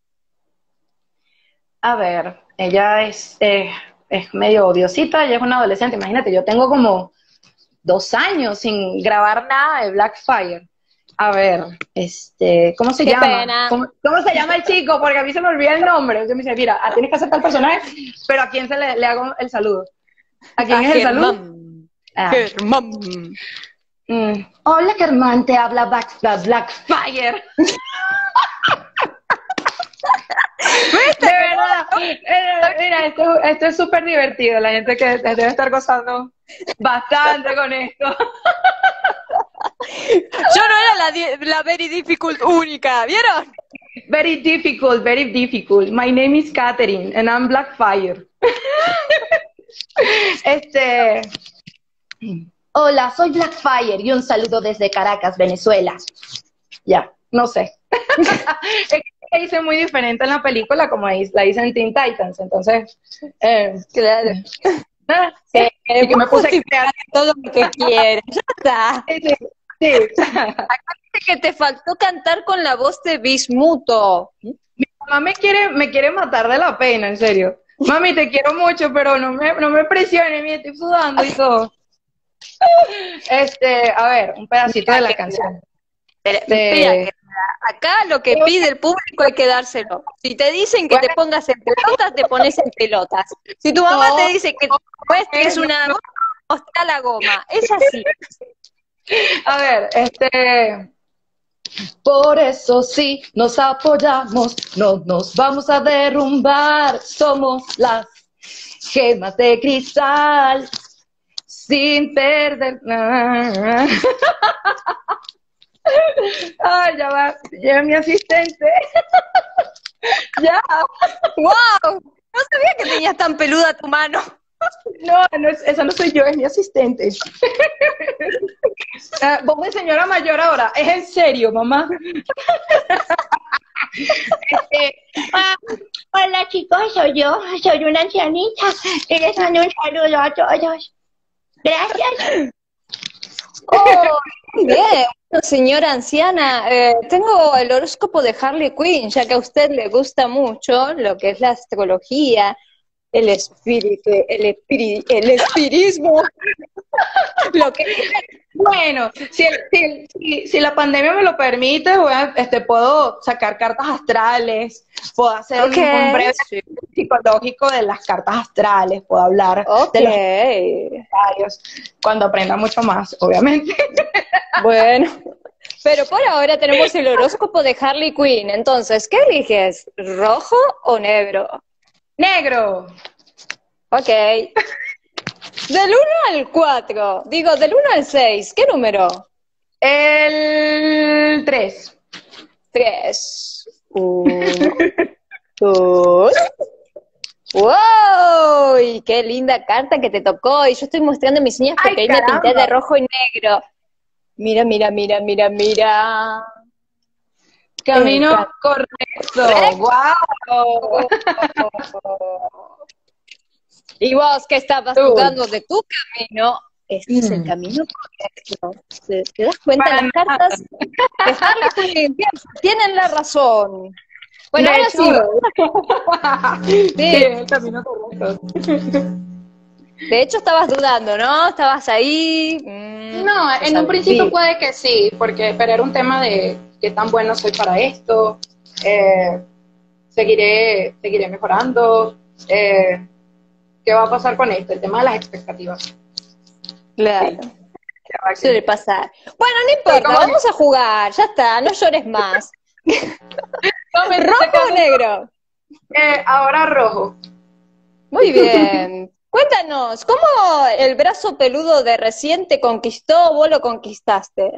A ver, ella es medio odiosita, ella es una adolescente, imagínate, yo tengo como 2 años sin grabar nada de Blackfire. A ver, ¿cómo se llama? Pena. ¿Cómo se llama el chico? Porque a mí se me olvida el nombre. Entonces me dice, mira, tienes que aceptar el personaje, pero ¿a quién le hago el saludo? ¿A quién es el saludo? Germán. Hola, Germán, te habla Blackfire. De verdad, mira, esto es súper divertido, la gente que debe estar gozando bastante con esto. Yo no era la very difficult única, ¿vieron? Very difficult, very difficult. My name is Catherine and I'm Blackfire. Hola, soy Blackfire y un saludo desde Caracas, Venezuela. Ya, no sé. Es que la hice muy diferente en la película, como la hice en Teen Titans, entonces, Claro. y que me puse a crear todo lo que quieras. Ya está. Sí. Acá dice que te faltó cantar con la voz de Bismuto. Mi mamá me quiere matar de la pena, en serio. Mami, te quiero mucho, pero no me presiones, mira, estoy sudando y todo. A ver, un pedacito de la canción. Espera, acá lo que pide el público hay que dárselo. Si te dicen que te pongas en pelotas, te pones en pelotas. Si tu mamá te dice que te muestres una goma, está la goma. Es así. A ver, por eso sí nos apoyamos, no nos vamos a derrumbar, somos las gemas de cristal, sin perder nada. Ay, ya va, llega mi asistente. Ya. ¡Wow! No sabía que tenías tan peluda tu mano. No, esa no soy yo, es mi asistente. Vos de señora mayor ahora, es en serio, mamá. Hola, chicos, soy yo, soy una ancianita y les mando un saludo a todos. Gracias. Oh, bien, señora anciana, tengo el horóscopo de Harley Quinn, ya que a usted le gusta mucho lo que es la astrología, el espíritu, el espirismo. Bueno, si la pandemia me lo permite, puedo sacar cartas astrales, puedo hacer un breve psicológico de las cartas astrales, puedo hablar de los horarios, cuando aprenda mucho más, obviamente. Bueno, pero por ahora tenemos el horóscopo de Harley Quinn, entonces, ¿qué eliges? ¿Rojo o negro? Negro. Ok. Del 1 al 4, digo, del 1 al 6, ¿qué número? El 3. 3. 1, 2. ¡Wow! Y qué linda carta que te tocó. Y yo estoy mostrando mis uñas porque ahí me pinté de rojo y negro. Mira, mira, mira, mira, mira. Camino correcto. ¡Wow! ¿Y vos qué estabas dudando de tu camino? Este es el camino correcto. ¿Te das cuenta? Para Las nada. cartas de Harry tienen la razón. Bueno, De ahora hecho, sí. sí, es el camino correcto. De hecho, estabas dudando, ¿no? Estabas ahí. No, en un principio puede que sí, pero era un tema de qué tan bueno soy para esto, seguiré mejorando, qué va a pasar con esto, el tema de las expectativas. Claro, Sí, suele pasar. Bueno, no importa, como- vamos a jugar, ya está, no llores más. no, ¿Rojo o negro? ahora rojo. Muy bien. Cuéntanos, ¿cómo el brazo peludo de recién te conquistó o vos lo conquistaste?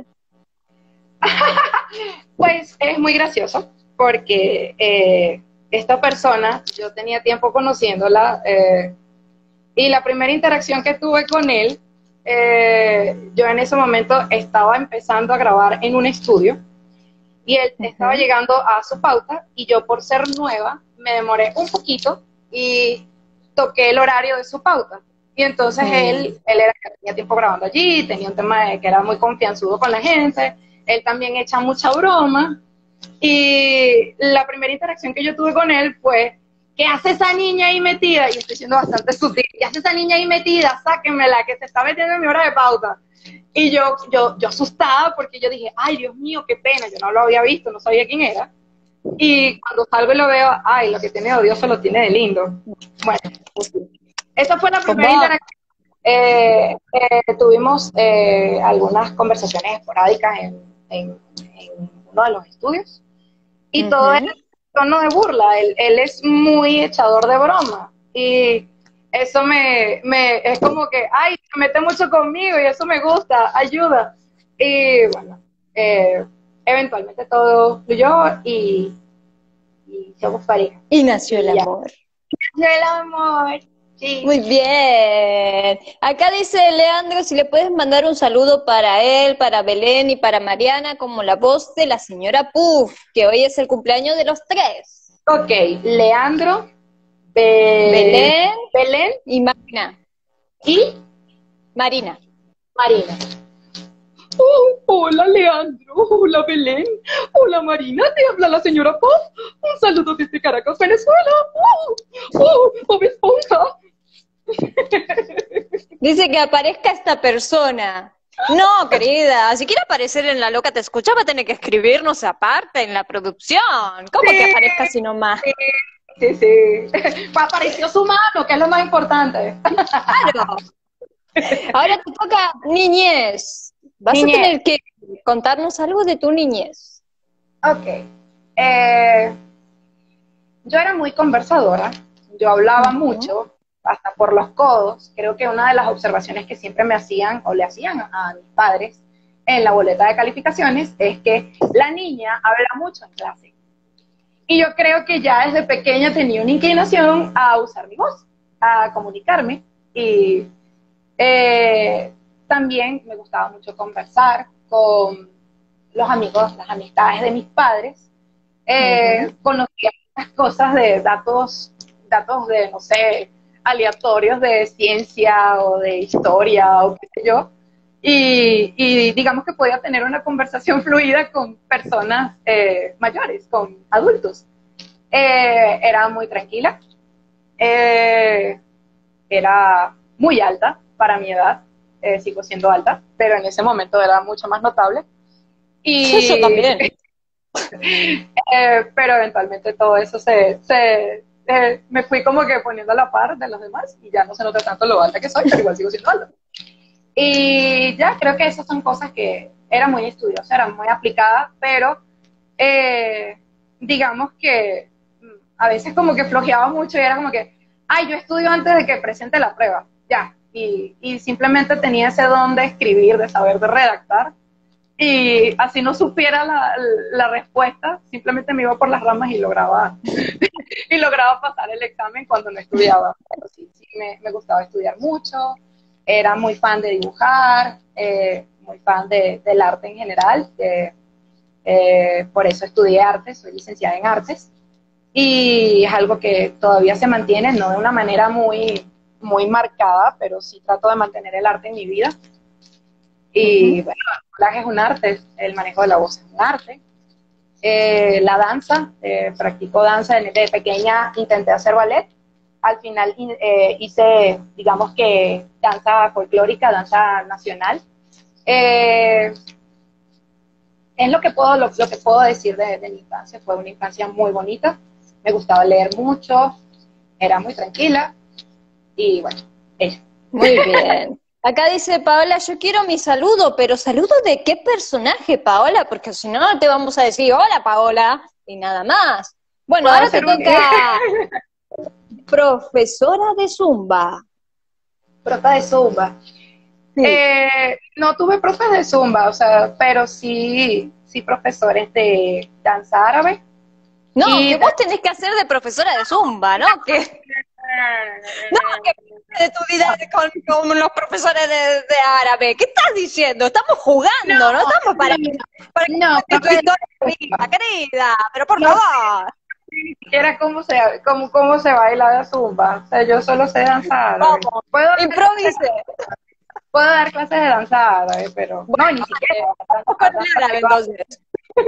Pues es muy gracioso porque esta persona, yo tenía tiempo conociéndola y la primera interacción que tuve con él, yo en ese momento estaba empezando a grabar en un estudio y él estaba llegando a su pauta y yo por ser nueva me demoré un poquito y toqué el horario de su pauta. Y entonces él tenía tiempo grabando allí, tenía un tema de que era muy confianzudo con la gente, él también echa mucha broma. Y la primera interacción que yo tuve con él fue, ¿qué hace esa niña ahí metida? Y estoy siendo bastante sutil, ¿qué hace esa niña ahí metida? Sáquenmela, que se está metiendo en mi hora de pauta. Y yo asustada porque yo dije, ay, Dios mío, qué pena, yo no lo había visto, no sabía quién era. Y cuando salgo y lo veo, ay, lo que tiene de odioso lo tiene de lindo. Bueno, esa fue la primera interacción. Tuvimos algunas conversaciones esporádicas en uno de los estudios y todo es tono de burla. Él es muy echador de broma y eso es como que, ay, se mete mucho conmigo y eso me gusta, ayuda. Y bueno, eventualmente todo fluyó y somos pareja. Y nació el amor. El amor. Sí. Muy bien. Acá dice Leandro si le puedes mandar un saludo para él, para Belén y para Mariana, como la voz de la señora Puff, que hoy es el cumpleaños de los tres. Ok, Leandro, Belén y Marina. y Marina. Marina. Oh, hola Leandro, hola Belén, hola Marina, te habla la señora Puff. Un saludo desde Caracas, Venezuela. Bob Esponja. Dice que aparezca esta persona. No, querida, si quiere aparecer en La Loca Te Escucha va a tener que escribirnos aparte en la producción. ¿Cómo que aparezca así nomás? Sí. Apareció su mano, que es lo más importante. Claro. Ahora te toca niñez. Vas a tener que contarnos algo de tu niñez. Ok. Yo era muy conversadora, yo hablaba mucho, hasta por los codos. Creo que una de las observaciones que siempre me hacían o le hacían a mis padres en la boleta de calificaciones es que la niña habla mucho en clase. Y yo creo que ya desde pequeña tenía una inclinación a usar mi voz, a comunicarme. Y también me gustaba mucho conversar con los amigos, las amistades de mis padres. Conocía muchas cosas de datos de, no sé, aleatorios de ciencia o de historia o qué sé yo. Y digamos que podía tener una conversación fluida con personas mayores, con adultos. Era muy tranquila, era muy alta para mi edad, sigo siendo alta, pero en ese momento era mucho más notable. Y, yo también. Pero eventualmente todo eso me fui como que poniendo a la par de los demás y ya no se nota tanto lo alta que soy, pero igual sigo siendo alta. Y ya creo que esas son cosas que era muy estudiosa, era muy aplicada, pero digamos que a veces como que flojeaba mucho y era como que, ay, yo estudio antes de que presente la prueba, ya. Y simplemente tenía ese don de escribir, de saber, de redactar. Y así no supiera la respuesta, simplemente me iba por las ramas y lograba pasar el examen cuando no estudiaba. Pero sí, me gustaba estudiar mucho, era muy fan de dibujar, muy fan del arte en general, por eso estudié arte, soy licenciada en artes, y es algo que todavía se mantiene, no de una manera muy muy marcada, pero sí trato de mantener el arte en mi vida. Y bueno, el doblaje es un arte, el manejo de la voz es un arte. La danza, practico danza, de pequeña intenté hacer ballet, al final hice, digamos que danza folclórica, danza nacional. Es lo que puedo decir de mi infancia. Fue una infancia muy bonita, me gustaba leer mucho, era muy tranquila, y bueno, eso. Muy bien. Acá dice Paola, yo quiero mi saludo, pero ¿saludo de qué personaje, Paola? Porque si no, no te vamos a decir, hola, Paola, y nada más. Bueno, ahora te toca profesora de Zumba. Profe de Zumba. Sí. No tuve profes de Zumba, o sea, pero sí profesores de danza árabe. No, que vos tenés que hacer de profesora de Zumba, ¿no? Que de tu vida con los profesores de árabe. ¿Qué estás diciendo? Estamos jugando, no estamos para que tu historia de vida, querida, pero por favor. Ni siquiera cómo se baila la Zumba, o sea, yo solo sé danzar. Vamos, improvise. Puedo dar clases de danza árabe, pero no, ni siquiera. Vamos con el árabe, entonces.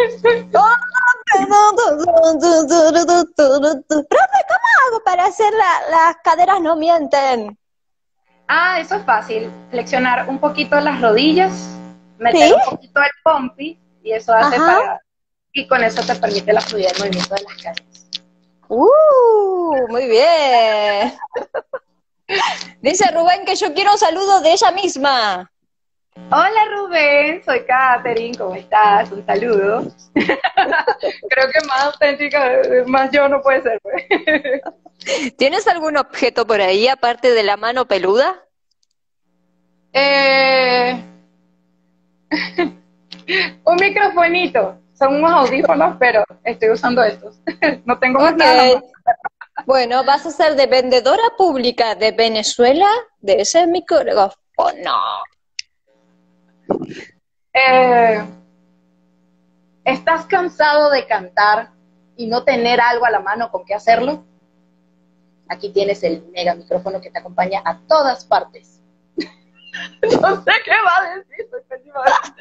Profe, ¿cómo hago para hacer las caderas no mienten? Ah, eso es fácil. Flexionar un poquito las rodillas, meter un poquito el pompi, y eso hace y con eso te permite la fluidez del movimiento de las caderas. Muy bien. Dice Rubén que yo quiero un saludo de ella misma. Hola Rubén, soy Katherine, ¿cómo estás? Un saludo. Creo que más auténtica, más yo no puede ser, pues. ¿Tienes algún objeto por ahí aparte de la mano peluda? Un microfonito, son unos audífonos, pero estoy usando estos. No tengo más nada. Bueno, vas a ser de vendedora pública de Venezuela de ese micrófono. ¿Estás cansado de cantar y no tener algo a la mano con qué hacerlo? Aquí tienes el mega micrófono que te acompaña a todas partes. No sé qué va a decir, soy pésima.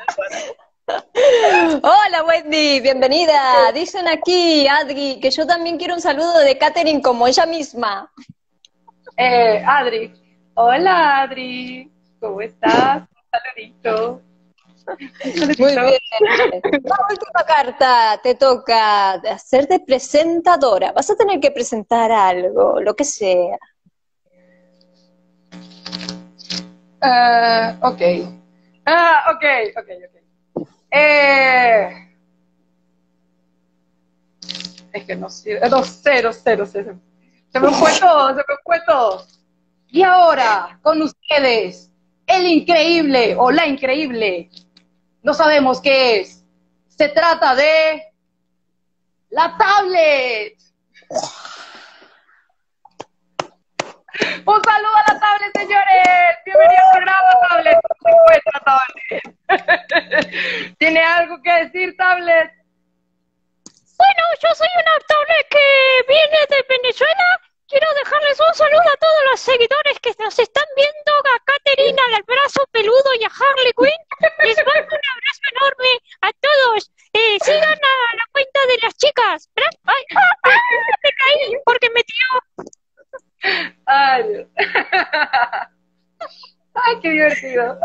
Hola Wendy, bienvenida. Dicen aquí, Adri, que yo también quiero un saludo de Katherine como ella misma. Adri, hola Adri, ¿cómo estás? Un saludito. Muy bien. La última carta te toca hacer de presentadora. Vas a tener que presentar algo, lo que sea. Ok. Ok. Es que no sé. Cero. Se me fue todo. Y ahora, con ustedes, el increíble o la increíble. No sabemos qué es. Se trata de la tablet. Un saludo a la tablet, señores. Bienvenidos al programa, tablet. ¿Cómo se encuentra, tablet? ¿Tiene algo que decir, tablet? Bueno, yo soy una tablet que viene de Venezuela. Quiero dejarles un saludo a todos los seguidores que nos están viendo, a Katherine, al brazo peludo y a Harley Quinn. Les mando un abrazo enorme a todos. Sigan a la cuenta de las chicas. Me caí porque me tiró. Ay, qué divertido.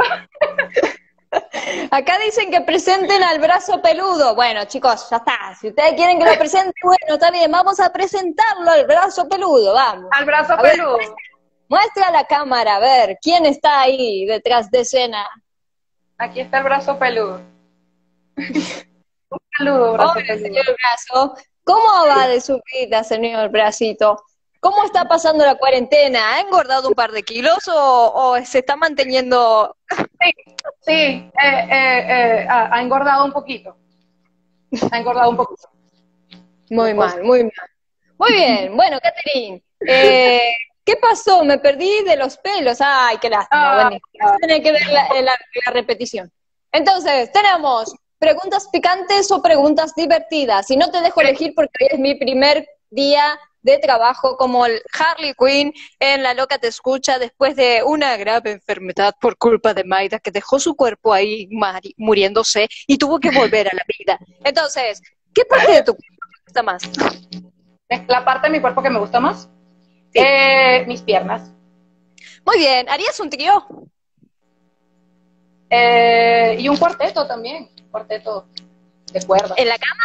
Acá dicen que presenten al brazo peludo. Bueno, chicos, ya está. Si ustedes quieren que lo presente, bueno, está bien, vamos a presentarlo al brazo peludo, vamos. Al brazo a ver, peludo. Muestra a la cámara, a ver, ¿quién está ahí detrás de escena? Aquí está el brazo peludo. Un saludo, brazo Hola, peludo. señor brazo. ¿Cómo va de su vida, señor bracito? ¿Cómo está pasando la cuarentena? ¿Ha engordado un par de kilos o se está manteniendo? Sí, ha engordado un poquito. Muy mal. Muy bien, bueno, Katherine, ¿qué pasó? Me perdí de los pelos. Ay, qué lástima. Bueno, vas a tener que ver la repetición. Entonces, tenemos preguntas picantes o preguntas divertidas. Y no te dejo elegir porque hoy es mi primer día de trabajo como el Harley Quinn en La Loca Te Escucha después de una grave enfermedad por culpa de Maida que dejó su cuerpo ahí muriéndose y tuvo que volver a la vida. Entonces, ¿qué parte de tu cuerpo te gusta más? La parte de mi cuerpo que me gusta más, Sí. mis piernas. Muy bien, ¿harías un trío? Y un cuarteto también, cuarteto de cuerdas. ¿En la cama?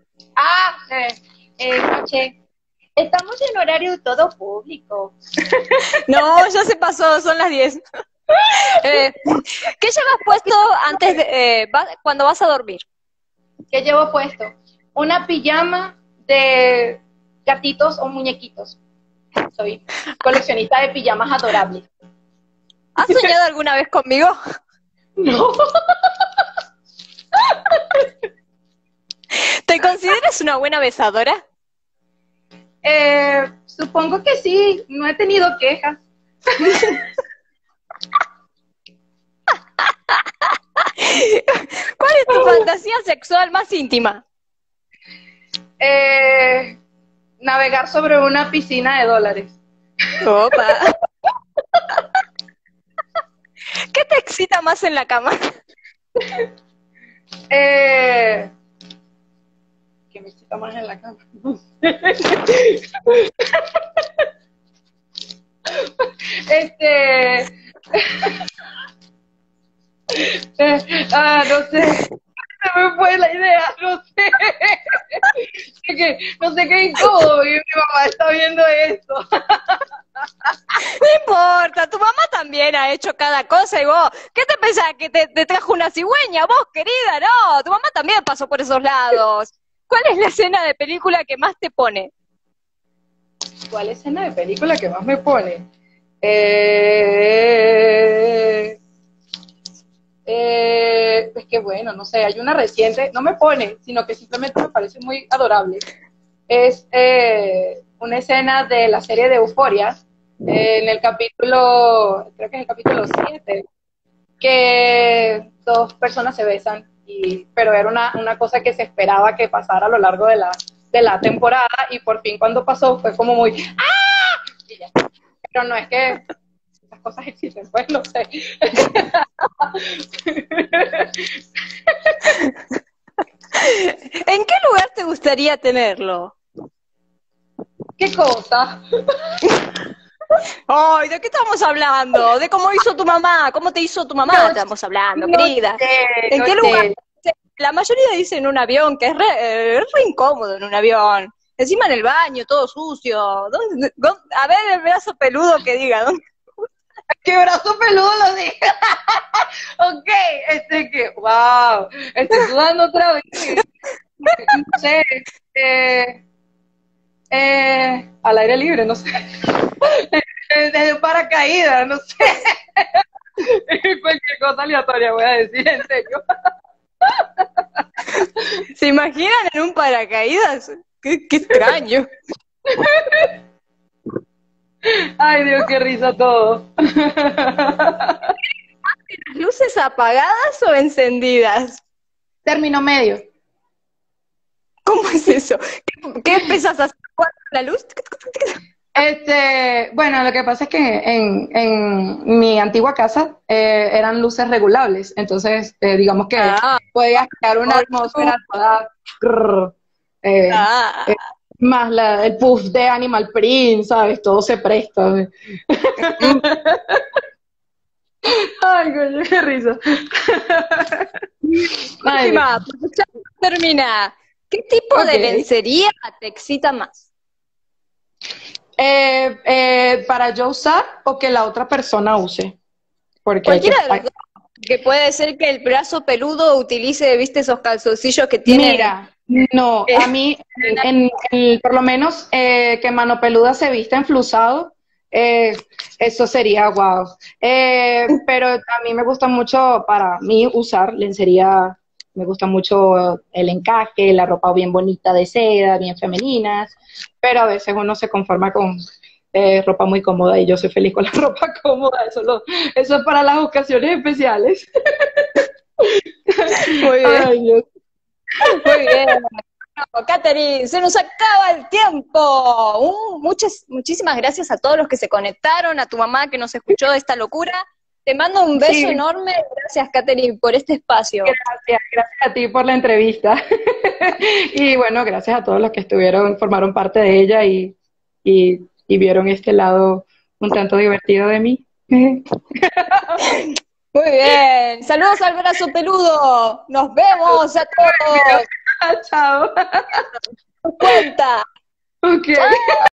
Noche. Estamos en horario todo público. No, ya se pasó, son las 10. ¿Qué llevas puesto antes de, cuando vas a dormir? ¿Qué llevo puesto? Una pijama de gatitos o muñequitos. Soy coleccionista de pijamas adorables. ¿Has soñado alguna vez conmigo? No. ¿Te consideras una buena besadora? Supongo que sí, no he tenido quejas. ¿Cuál es tu fantasía sexual más íntima? Navegar sobre una piscina de dólares. Opa. ¿Qué te excita más en la cama? ¿Qué me excita más en la cama? No sé. Se me fue la idea, no sé. No sé qué incómodo, y mi mamá está viendo esto. No importa, tu mamá también ha hecho cada cosa y vos, ¿qué te pensás? ¿Que te trajo una cigüeña? Vos, querida, no, tu mamá también pasó por esos lados. ¿Cuál es la escena de película que más te pone? ¿Cuál escena de película que más me pone? Es que bueno, no sé, hay una reciente, no me pone, sino que simplemente me parece muy adorable. Es una escena de la serie de Euphoria, en el capítulo, creo que es el capítulo 7, que dos personas se besan, pero era una cosa que se esperaba que pasara a lo largo de la temporada, y por fin cuando pasó fue como muy ¡ah! Y ya. Pero no es que esas cosas existen, pues no sé. ¿En qué lugar te gustaría tenerlo? ¿Qué cosa? Ay, ¿de qué estamos hablando? ¿De cómo hizo tu mamá? ¿Cómo te hizo tu mamá? Estamos hablando, querida. ¿En qué lugar? La mayoría dice en un avión, que es re incómodo en un avión. Encima en el baño, todo sucio. A ver el brazo peludo que diga, ¿dónde? ¿Qué brazo peludo lo dije? Ok, wow, estoy sudando otra vez. No sé, al aire libre, no sé. Desde paracaídas, no sé. Cualquier cosa aleatoria voy a decir, en serio. ¿Se imaginan en un paracaídas? Qué extraño. Ay, Dios, qué risa todo. ¿Las luces apagadas o encendidas? Término medio. ¿Cómo es eso? ¿Qué empezás a hacer cuando la luz? Bueno, lo que pasa es que en mi antigua casa eran luces regulables, entonces digamos que podías crear una atmósfera toda más el puff de Animal Print, ¿sabes? Todo se presta. Ay, coño, qué risa. Última, porque ya termina. ¿Qué tipo de lencería te excita más? ¿Para yo usar o que la otra persona use? Porque cualquiera de los dos. Que puede ser que el brazo peludo utilice, viste, esos calzoncillos que tiene. Mira, no, a mí, por lo menos, que Mano Peluda se vista enflusado, eso sería guau. Pero a mí me gusta mucho, para mí, usar lencería. Me gusta mucho el encaje, la ropa bien bonita de seda, bien femenina, pero a veces uno se conforma con ropa muy cómoda y yo soy feliz con la ropa cómoda, eso es para las ocasiones especiales. Muy bien. Ay, Dios. Muy bien. Catherine, se nos acaba el tiempo. Muchísimas gracias a todos los que se conectaron, a tu mamá que nos escuchó de esta locura. Te mando un beso enorme. Gracias, Catherine, por este espacio. Gracias a ti por la entrevista. Y bueno, gracias a todos los que formaron parte de ella y vieron este lado un tanto divertido de mí. Muy bien. Saludos al brazo peludo. Nos vemos a todos. Chao. Cuenta. Ok.